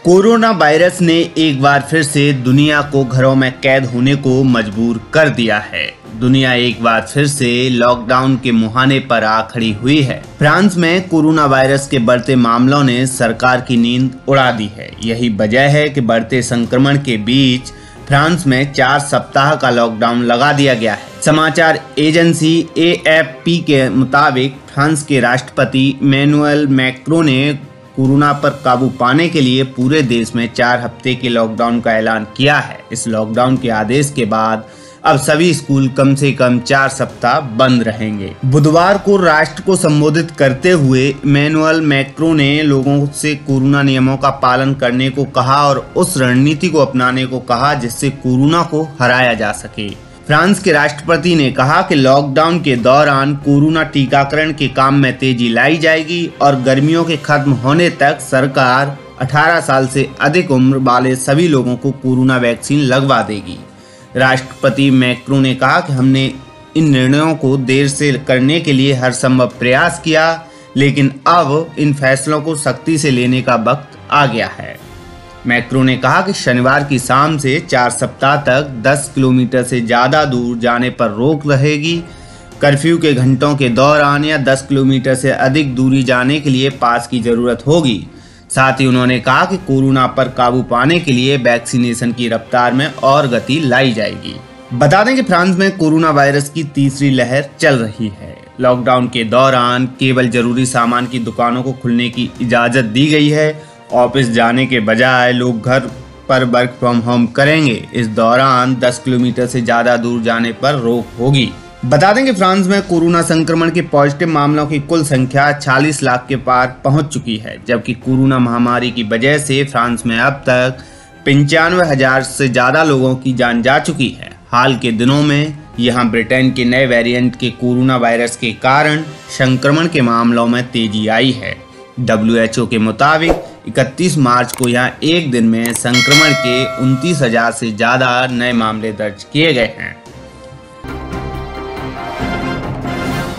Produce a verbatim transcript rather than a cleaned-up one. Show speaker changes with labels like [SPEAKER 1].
[SPEAKER 1] Corona virus ने एक बार फिर से दुनिया को घरों में कैद होने को मजबूर कर दिया है। दुनिया एक बार फिर से लॉकडाउन के मुहाने पर आ खड़ी हुई है। फ्रांस में कोरोना वायरस के बढ़ते मामलों ने सरकार की नींद उड़ा दी है। यही वजह है कि बढ़ते संक्रमण के बीच फ्रांस में चार सप्ताह का लॉकडाउन लगा दिया गया है। समाचार एजेंसी ए एफ पी के मुताबिक फ्रांस के राष्ट्रपति इमैनुअल मैक्रों ने कोरोना पर काबू पाने के लिए पूरे देश में चार हफ्ते के लॉकडाउन का ऐलान किया है। इस लॉकडाउन के आदेश के बाद अब सभी स्कूल कम से कम चार सप्ताह बंद रहेंगे। बुधवार को राष्ट्र को संबोधित करते हुए इमैनुअल मैक्रों ने लोगों से कोरोना नियमों का पालन करने को कहा और उस रणनीति को अपनाने को कहा जिससे कोरोना को हराया जा सके। फ्रांस के राष्ट्रपति ने कहा कि लॉकडाउन के दौरान कोरोना टीकाकरण के काम में तेजी लाई जाएगी और गर्मियों के खत्म होने तक सरकार अठारह साल से अधिक उम्र वाले सभी लोगों को कोरोना वैक्सीन लगवा देगी। राष्ट्रपति मैक्रों ने कहा कि हमने इन निर्णयों को देर से करने के लिए हर संभव प्रयास किया, लेकिन अब इन फैसलों को सख्ती से लेने का वक्त आ गया है। मैक्रों ने कहा कि शनिवार की शाम से चार सप्ताह तक दस किलोमीटर से ज़्यादा दूर जाने पर रोक रहेगी। कर्फ्यू के घंटों के दौरान या दस किलोमीटर से अधिक दूरी जाने के लिए पास की ज़रूरत होगी। साथ ही उन्होंने कहा कि कोरोना पर काबू पाने के लिए वैक्सीनेशन की रफ्तार में और गति लाई जाएगी। बता दें कि फ्रांस में कोरोना वायरस की तीसरी लहर चल रही है। लॉकडाउन के दौरान केवल जरूरी सामान की दुकानों को खुलने की इजाज़त दी गई है। ऑफिस जाने के बजाय लोग घर पर वर्क फ्रॉम होम करेंगे। इस दौरान दस किलोमीटर से ज़्यादा दूर जाने पर रोक होगी। बता दें कि फ्रांस में कोरोना संक्रमण के पॉजिटिव मामलों की कुल संख्या छियालीस लाख के पार पहुंच चुकी है, जबकि कोरोना महामारी की वजह से फ्रांस में अब तक पंचानवे हजार से ज़्यादा लोगों की जान जा चुकी है। हाल के दिनों में यहां ब्रिटेन के नए वेरिएंट के कोरोना वायरस के कारण संक्रमण के मामलों में तेजी आई है। डब्ल्यू एच ओ के मुताबिक इकतीस मार्च को यहां एक दिन में संक्रमण के उनतीस हजार से ज़्यादा नए मामले दर्ज किए गए हैं।